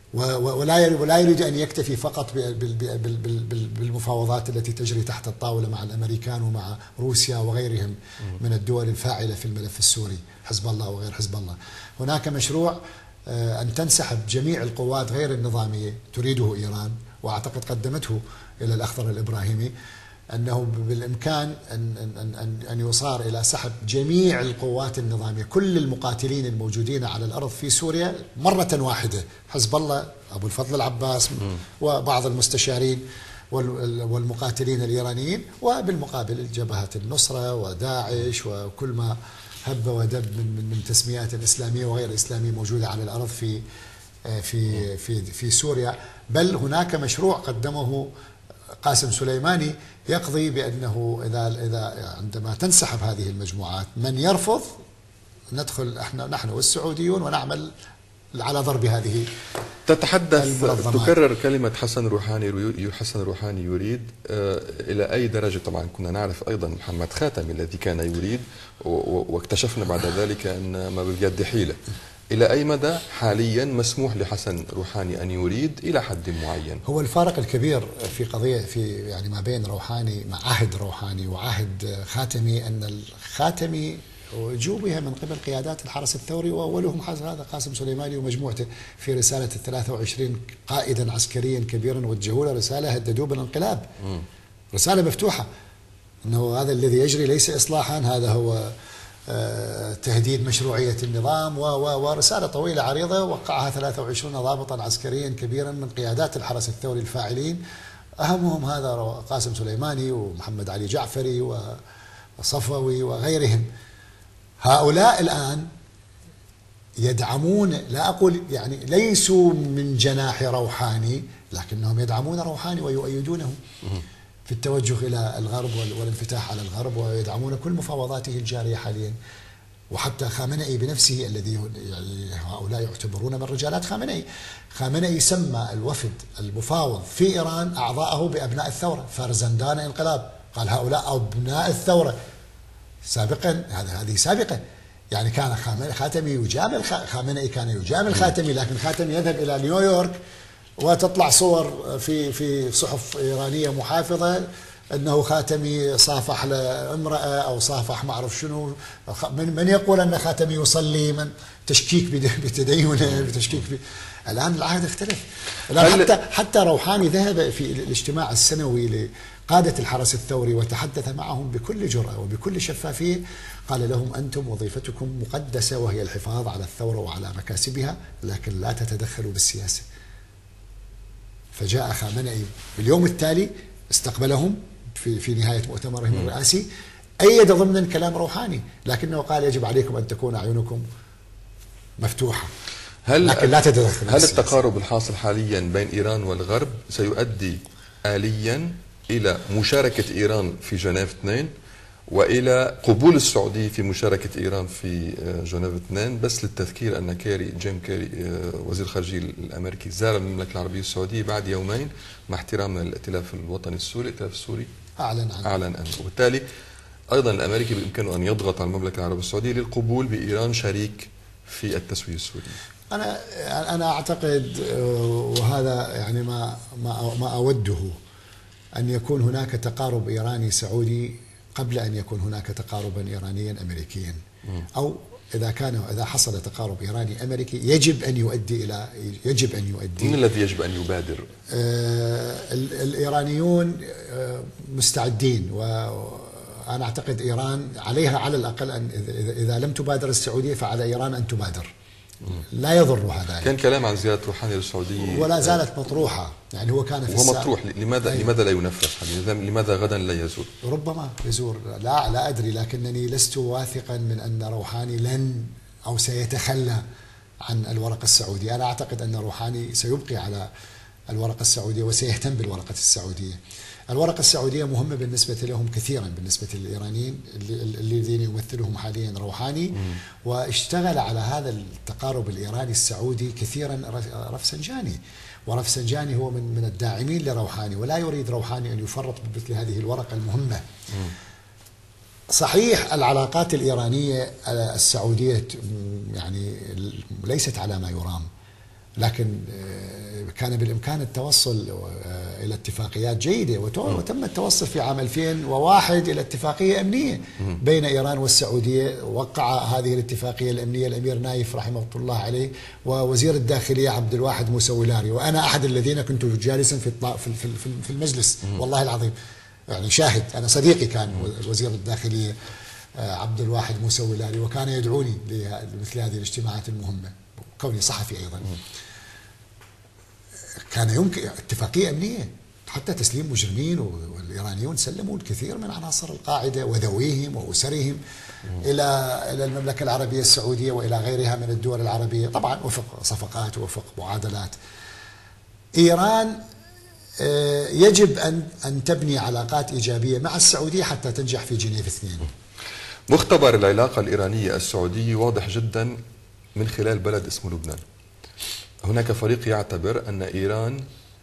ولا يريد أن يكتفي فقط بالمفاوضات التي تجري تحت الطاولة مع الأمريكان ومع روسيا وغيرهم من الدول الفاعلة في الملف السوري، حزب الله وغير حزب الله. هناك مشروع أن تنسحب جميع القوات غير النظامية تريده إيران، وأعتقد قدمته إلى الأخضر الإبراهيمي، أنه بالإمكان أن, أن, أن, أن يصار إلى سحب جميع القوات النظامية، كل المقاتلين الموجودين على الأرض في سوريا مرة واحدة، حزب الله أبو الفضل العباس وبعض المستشارين والمقاتلين الإيرانيين، وبالمقابل الجبهات النصرة وداعش وكل ما هب ودب من من تسميات إسلامية وغير إسلامية موجودة على الأرض في في في في سوريا. بل هناك مشروع قدمه قاسم سليماني يقضي بأنه إذا إذا عندما تنسحب هذه المجموعات من يرفض ندخل احنا نحن والسعوديون ونعمل على ضرب هذه. تتحدث تكرر كلمة حسن روحاني حسن روحاني يريد، آه إلى أي درجة؟ طبعا كنا نعرف أيضا محمد خاتمي الذي كان يريد، واكتشفنا بعد ذلك أن ما باليد حيلة. إلى أي مدى حاليا مسموح لحسن روحاني أن يريد إلى حد معين؟ هو الفارق الكبير في قضية في يعني ما بين روحاني مع عهد روحاني وعهد خاتمي أن الخاتمي جوبها من قبل قيادات الحرس الثوري، وأولهم هذا قاسم سليماني ومجموعته في رسالة الثلاثة وعشرين قائدا عسكريا كبيرا وجهوا له رسالة هددوه بالانقلاب، رسالة مفتوحة أنه هذا الذي يجري ليس إصلاحا، هذا هو تهديد مشروعية النظام، ورسالة طويلة عريضة وقعها ثلاثة وعشرين ضابطا عسكريا كبيرا من قيادات الحرس الثوري الفاعلين، أهمهم هذا قاسم سليماني ومحمد علي جعفري وصفوي وغيرهم. هؤلاء الآن يدعمون، لا أقول يعني ليسوا من جناح روحاني، لكنهم يدعمون روحاني ويؤيدونه في التوجه إلى الغرب والانفتاح على الغرب، ويدعمون كل مفاوضاته الجارية حاليا. وحتى خامنئي بنفسه الذي يعني هؤلاء يعتبرون من رجالات خامنئي، خامنئي سمى الوفد المفاوض في إيران أعضاءه بأبناء الثورة، فرزندان انقلاب، قال هؤلاء أبناء الثورة. سابقا هذه سابقة يعني كان خاتمي يجامل خامنئي، كان يجامل خاتمي، لكن خاتمي يذهب إلى نيويورك وتطلع صور في في صحف إيرانية محافظة أنه خاتمي صافح لامرأة أو صافح ما أعرف شنو. من من يقول أن خاتمي يصلي؟ من تشكيك بتدينه، بتشكيك ب... الآن العهد اختلف. الآن حتى حتى روحاني ذهب في الاجتماع السنوي لقادة الحرس الثوري وتحدث معهم بكل جرأة وبكل شفافية، قال لهم أنتم وظيفتكم مقدسة وهي الحفاظ على الثورة وعلى مكاسبها، لكن لا تتدخلوا بالسياسة. فجاء خامنئي اليوم التالي استقبلهم في في نهاية مؤتمرهم الرئاسي، أيد ضمن كلام روحاني، لكنه قال يجب عليكم أن تكون أعينكم مفتوحة، هل لكن لا تتدخل. هل التقارب الحاصل حاليا بين إيران والغرب سيؤدي آليا إلى مشاركة إيران في جنيف اثنين وإلى قبول السعودية في مشاركة إيران في جنيف اثنين؟ بس للتذكير أن كيري جيم كيري وزير الخارجية الأمريكي زار المملكة العربية السعودية بعد يومين مع احترامنا للائتلاف الوطني السوري، الائتلاف السوري أعلن عنه أعلن عنه، وبالتالي أيضا الأمريكي بإمكانه أن يضغط على المملكة العربية السعودية للقبول بإيران شريك في التسوية السوري. أنا أنا أعتقد وهذا يعني ما ما ما أوده أن يكون هناك تقارب إيراني سعودي قبل أن يكون هناك تقاربا إيرانيا أمريكيا، أو إذا كان إذا حصل تقارب إيراني أمريكي يجب أن يؤدي إلى يجب أن يؤدي من الذي يجب أن يبادر؟ آه الإيرانيون آه مستعدين، وأنا أعتقد إيران عليها على الأقل أن إذا لم تبادر السعودية فعلى إيران أن تبادر. لا يضرها ذلك. كان كلام عن زيارة روحاني للسعودية ولا زالت مطروحة، يعني هو كان في وهو مطروح. لماذا أيه؟ لماذا لا ينفذ؟ لماذا غدا لا يزور؟ ربما يزور، لا لا أدري، لكنني لست واثقا من أن روحاني لن أو سيتخلى عن الورقة السعودية. أنا أعتقد أن روحاني سيبقي على الورقة السعودية وسيهتم بالورقة السعودية. الورقة السعودية مهمة بالنسبة لهم كثيرا، بالنسبة للإيرانيين الذين يمثلهم حاليا روحاني، واشتغل على هذا التقارب الإيراني السعودي كثيرا رفسنجاني، ورفسنجاني هو من من الداعمين لروحاني، ولا يريد روحاني أن يفرط بمثل هذه الورقة المهمة. صحيح العلاقات الإيرانية السعودية يعني ليست على ما يرام، لكن كان بالإمكان التوصل إلى اتفاقيات جيدة، وتم التوصل في عام ألفين وواحد إلى اتفاقية أمنية بين إيران والسعودية. وقع هذه الاتفاقية الأمنية الأمير نايف رحمه الله عليه ووزير الداخلية عبد الواحد موسويلاري، وأنا أحد الذين كنت جالسا في في المجلس والله العظيم، يعني شاهد. أنا صديقي كان وزير الداخلية عبد الواحد موسويلاري، وكان يدعوني لمثل هذه الاجتماعات المهمة، كوني صحفي أيضا. كان يمكن اتفاقية أمنية حتى تسليم مجرمين، والإيرانيون سلموا الكثير من عناصر القاعدة وذويهم وأسرهم إلى إلى المملكة العربية السعودية وإلى غيرها من الدول العربية، طبعا وفق صفقات ووفق معادلات. إيران يجب أن أن تبني علاقات إيجابية مع السعودية حتى تنجح في جنيف اثنين. مختبر العلاقة الإيرانية السعودية واضح جدا من خلال بلد اسمه لبنان. هناك فريق يعتبر أن إيران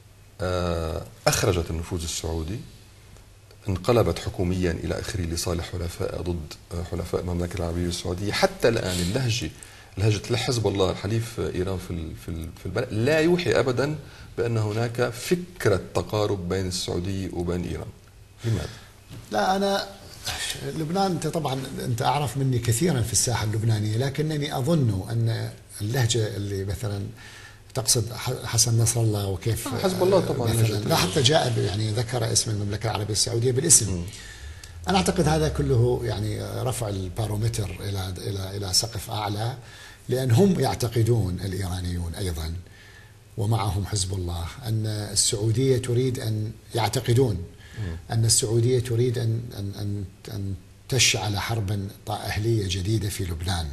أخرجت النفوذ السعودي، انقلبت حكوميا إلى آخره لصالح حلفاء ضد حلفاء المملكة العربية السعودية. حتى الآن اللهجة لهجة حزب الله الحليف إيران في في البلد لا يوحي أبدا بأن هناك فكرة تقارب بين السعودية وبين إيران. لماذا؟ لا، أنا لبنان أنت طبعا أنت أعرف مني كثيرا في الساحة اللبنانية، لكنني أظن أن اللهجة اللي مثلا تقصد حسن نصر الله وكيف حزب الله طبعا لا حتى جاء يعني ذكر اسم المملكة العربية السعودية بالاسم. م. أنا أعتقد هذا كله يعني رفع البارومتر إلى إلى إلى سقف أعلى، لأن هم يعتقدون الإيرانيون أيضا ومعهم حزب الله أن السعودية تريد أن يعتقدون أن السعودية تريد أن أن أن, أن تشعل حربا أهلية جديدة في لبنان.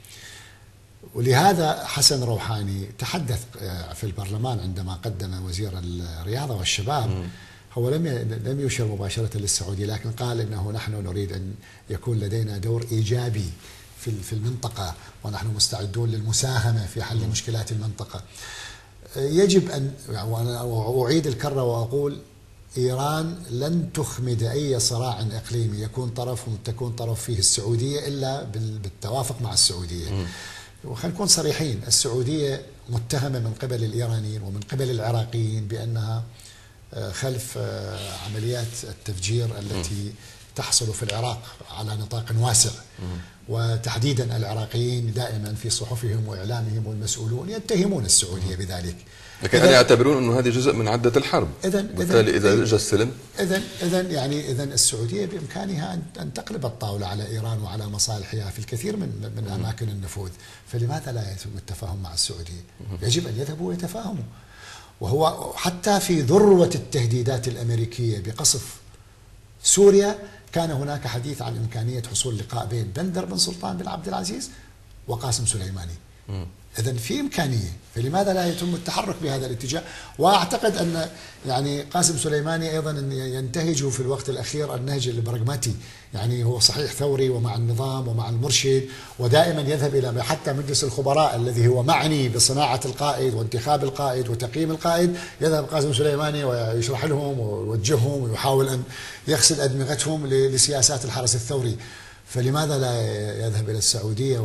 ولهذا حسن روحاني تحدث في البرلمان عندما قدم وزير الرياضة والشباب. م. هو لم لم يشر مباشرة للسعودية، لكن قال إنه نحن نريد أن يكون لدينا دور إيجابي في في المنطقة، ونحن مستعدون للمساهمة في حل مشكلات المنطقة. يجب أن، وأنا أعيد الكرة وأقول، إيران لن تخمد أي صراع إقليمي يكون طرف تكون طرف فيه السعودية إلا بالتوافق مع السعودية. م. وخلينا نكون صريحين، السعودية متهمة من قبل الإيرانيين ومن قبل العراقيين بأنها خلف عمليات التفجير التي تحصل في العراق على نطاق واسع. وتحديدا العراقيين دائما في صحفهم وإعلامهم والمسؤولون يتهمون السعودية بذلك، لكن أنا يعتبرون أنه هذه جزء من عدة الحرب. إذن بالتالي إذا جاء السلم إذن إذن يعني إذن السعودية بإمكانها أن تقلب الطاولة على إيران وعلى مصالحها في الكثير من من أماكن النفوذ، فلماذا لا يتم التفاهم مع السعودية؟ يجب أن يذهبوا ويتفاهموا. وهو حتى في ذروة التهديدات الأمريكية بقصف سوريا كان هناك حديث عن إمكانية حصول لقاء بين بندر بن سلطان بن عبد العزيز وقاسم سليماني. إذن في إمكانية، فلماذا لا يتم التحرك بهذا الاتجاه؟ وأعتقد أن يعني قاسم سليماني أيضا ينتهج في الوقت الأخير النهج البراغماتي، يعني هو صحيح ثوري ومع النظام ومع المرشد، ودائما يذهب إلى حتى مجلس الخبراء الذي هو معني بصناعة القائد وانتخاب القائد وتقييم القائد، يذهب قاسم سليماني ويشرح لهم ويوجههم ويحاول أن يغسل أدمغتهم لسياسات الحرس الثوري. فلماذا لا يذهب إلى السعودية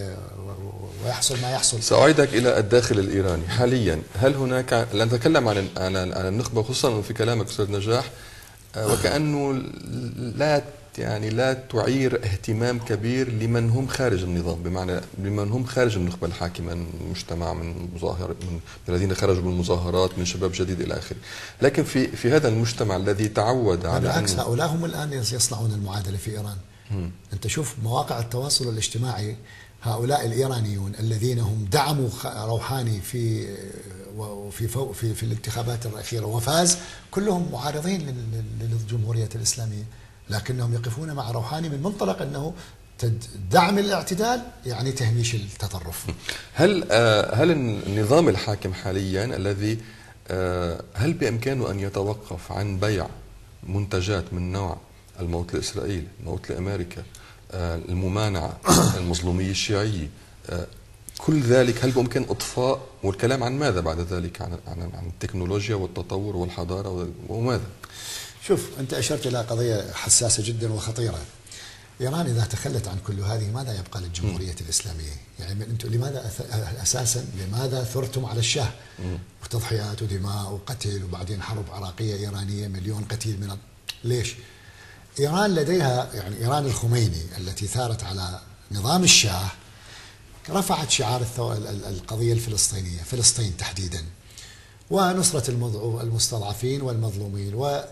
ويحصل ما يحصل؟ سأعيدك إلى الداخل الإيراني حاليا. هل هناك، لا نتكلم عن عن النخبة، خصوصا في كلامك أستاذ نجاح وكأنه لا يعني لا تعير اهتمام كبير لمن هم خارج النظام، بمعنى لمن هم خارج النخبة الحاكمة من المجتمع، من مظاهر من الذين خرجوا بالمظاهرات، من شباب جديد إلى آخره. لكن في في هذا المجتمع الذي تعود على بالعكس هؤلاء هم الآن يصنعون المعادلة في إيران. م. أنت شوف مواقع التواصل الاجتماعي، هؤلاء الإيرانيون الذين هم دعموا روحاني في وفي في في الانتخابات الأخيرة وفاز، كلهم معارضين للجمهورية الإسلامية، لكنهم يقفون مع روحاني من منطلق أنه دعم الاعتدال يعني تهميش التطرف. هل هل النظام الحاكم حاليا الذي هل بإمكانه أن يتوقف عن بيع منتجات من نوع الموت لإسرائيل، الموت لأمريكا، الممانعة، المظلومية الشيعية، كل ذلك هل بإمكان إطفاء؟ والكلام عن ماذا بعد ذلك؟ عن عن عن التكنولوجيا والتطور والحضارة وماذا؟ شوف، أنت أشرت إلى قضية حساسة جدا وخطيرة. إيران إذا تخلت عن كل هذه ماذا يبقى للجمهورية م. الإسلامية؟ يعني أنتم لماذا أساسا لماذا ثرتم على الشاه؟ وتضحيات ودماء وقتل، وبعدين حرب عراقية إيرانية مليون قتيل من ال... ليش؟ إيران لديها يعني إيران الخميني التي ثارت على نظام الشاه رفعت شعار الثو... القضية الفلسطينية، فلسطين تحديدا، ونصرة المستضعفين والمظلومين،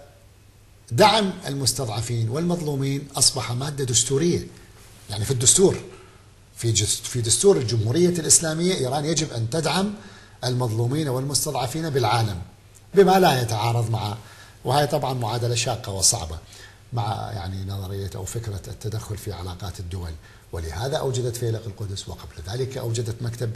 ودعم المستضعفين والمظلومين أصبح مادة دستورية. يعني في الدستور، في جست... في دستور الجمهورية الإسلامية إيران يجب أن تدعم المظلومين والمستضعفين بالعالم بما لا يتعارض مع، وهي طبعا معادلة شاقة وصعبة مع يعني نظرية أو فكرة التدخل في علاقات الدول. ولهذا أوجدت فيلق القدس، وقبل ذلك أوجدت مكتب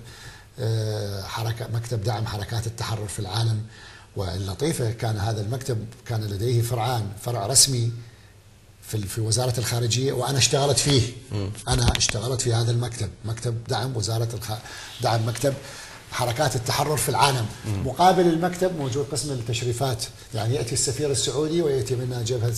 حركة مكتب دعم حركات التحرر في العالم. واللطيفة كان هذا المكتب كان لديه فرعان، فرع رسمي في في وزارة الخارجية، وأنا اشتغلت فيه. أنا اشتغلت في هذا المكتب، مكتب دعم وزارة الخ... دعم مكتب حركات التحرر في العالم. م. مقابل المكتب موجود قسم التشريفات، يعني يأتي السفير السعودي ويأتي منها جبهة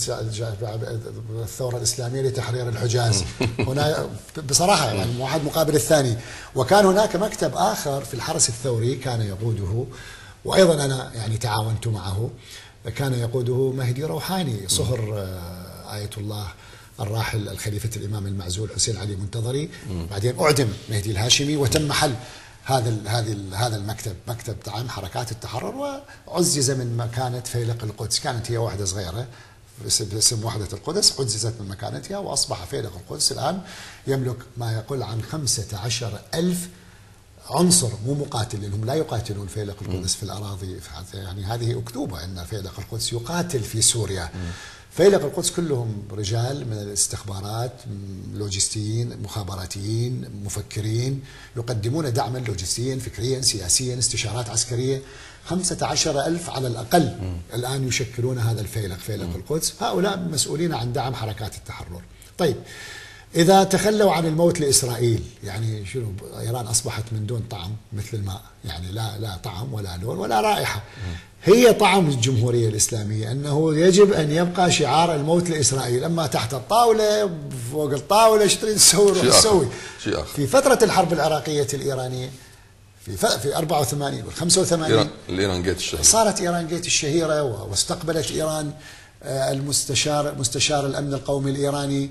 الثورة الإسلامية لتحرير الحجاز. هنا بصراحة يعني واحد مقابل الثاني. وكان هناك مكتب آخر في الحرس الثوري كان يقوده، وأيضا أنا يعني تعاونت معه، كان يقوده مهدي روحاني، صهر آية الله الراحل الخليفة الإمام المعزول حسين علي منتظري. بعدين أعدم مهدي الهاشمي وتم حل هذا هذا هذا المكتب، مكتب دعم حركات التحرر، وعزز من مكانة فيلق القدس. كانت هي واحدة صغيرة باسم وحدة القدس، عززت من مكانتها وأصبح فيلق القدس الآن يملك ما يقول عن خمسة عشر ألف عنصر، مو مقاتل، لأنهم لا يقاتلون فيلق القدس في الأراضي. يعني هذه أكتوبة أن فيلق القدس يقاتل في سوريا. فيلق القدس كلهم رجال من الاستخبارات، لوجستيين، مخابراتيين، مفكرين، يقدمون دعما لوجستيا، فكريا، سياسيا، استشارات عسكرية. خمسة عشر ألف على الأقل م. الآن يشكلون هذا الفيلق، فيلق م. القدس. هؤلاء مسؤولين عن دعم حركات التحرر. طيب، إذا تخلوا عن الموت لإسرائيل، يعني شنو؟ إيران أصبحت من دون طعم مثل الماء، يعني لا لا طعم ولا لون ولا رائحة. م. هي طعم الجمهورية الإسلامية أنه يجب أن يبقى شعار الموت لإسرائيل. أما تحت الطاولة، فوق الطاولة، ايش تريد تسوي روح تسوي. في فترة الحرب العراقية الإيرانية في في أربعة وثمانين وخمسة وثمانين الإيران جيت الشهيرة، صارت إيران جيت الشهيرة، واستقبلت إيران المستشار مستشار الأمن القومي الإيراني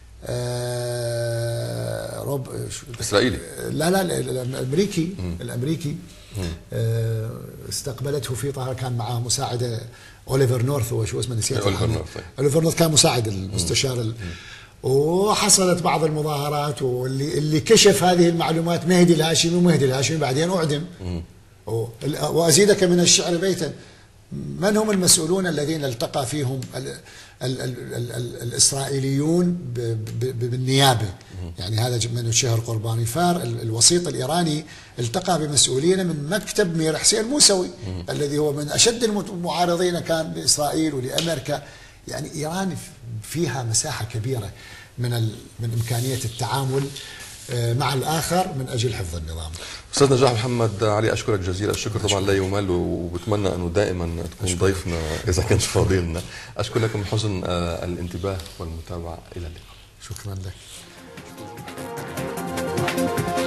روب إسرائيلي، لا لا الأمريكي الأمريكي استقبلته في طهران. كان معه مساعده اوليفر نورث، وشو اسمه نسيت، اوليفر نورث اوليفر نورث كان مساعد المستشار ال... وحصلت بعض المظاهرات، واللي اللي كشف هذه المعلومات مهدي الهاشمي، ومهدي الهاشمي بعدين اعدم. وازيدك من الشعر بيتا، من هم المسؤولون الذين التقى فيهم ال ال ال ال ال الإسرائيليون بالنيابة؟ يعني هذا من الشهر قرباني فار الوسيط الإيراني التقى بمسؤولين من مكتب مير حسين موسوي الذي هو من أشد المعارضين كان لإسرائيل ولأمريكا. يعني إيران فيها مساحة كبيرة من من إمكانية التعامل مع الآخر من أجل حفظ النظام. أستاذ نجاح محمد علي، أشكرك جزيل الشكر. طبعا لا يمل، وبتمنى أنه دائما تكون ضيفنا إذا كنت فاضي لنا. أشكر لكم حسن الانتباه والمتابعة. إلى اللقاء. شكرا لك.